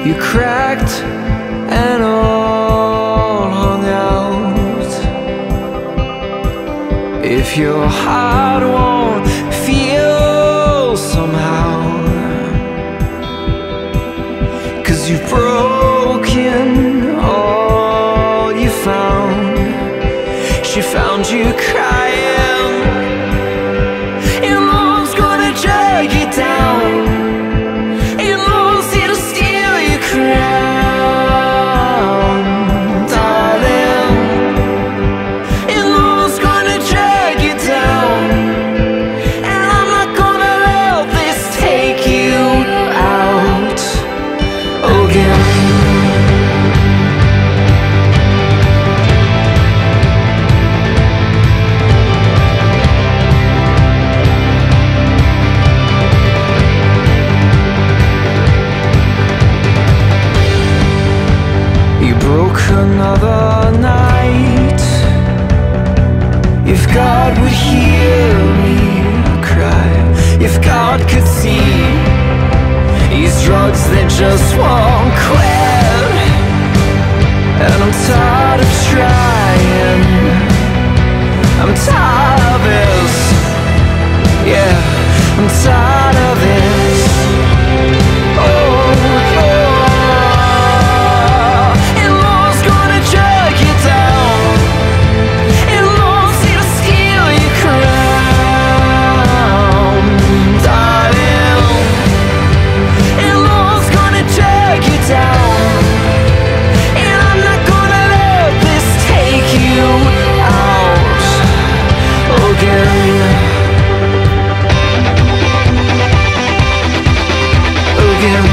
You cracked and all hung out. If your heart won't feel somehow, 'cause you've broken all you found. She found you crying, and mom's gonna drag you down, and mom's here to steal your crown, darling. And mom's gonna drag you down, and I'm not gonna let this take you out again. Broke another night. If God would hear me cry, if God could see these drugs that just won't quit. And I'm tired of trying, I'm tired of this. Yeah, I'm tired of this. Oh, again.